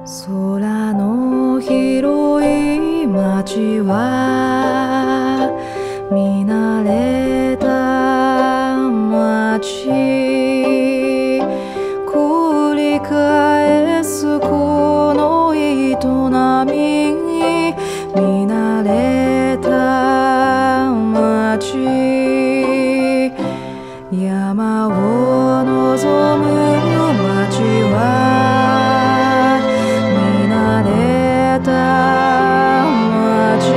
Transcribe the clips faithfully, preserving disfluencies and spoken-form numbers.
空の広い街は見慣れた街、繰り返すこの営みに見慣れた街、山を望む街は見慣れた街、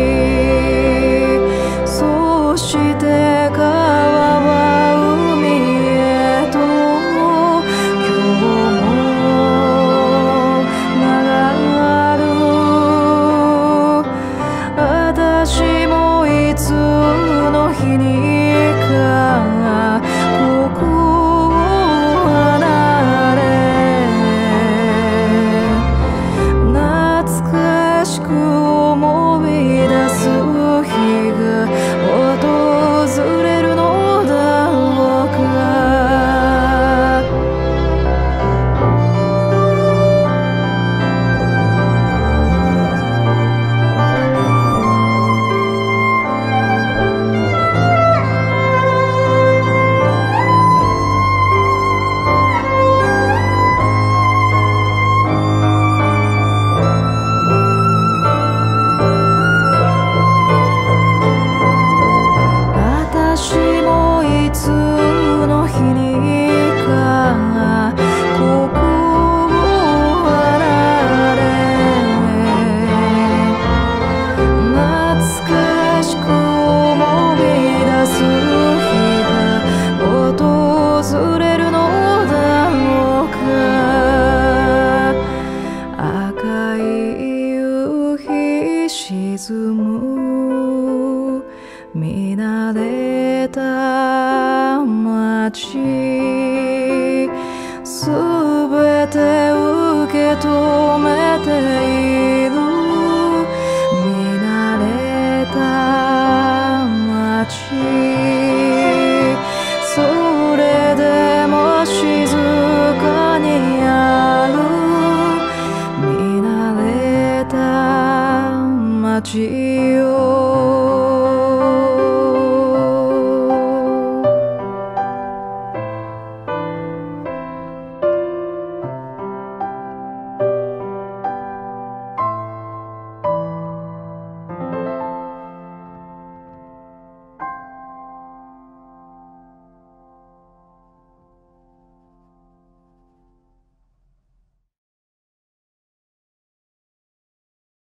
そして川は海へと今日も流る。私もいつの日にかここを離れ、懐かしく思い出す日が訪れるのだろうか。私もいつの日にかここを離れ、懐かしく思い出す日が訪れるのだろうか。赤い夕日沈む見慣れた街、すべて受け止めている見慣れた街。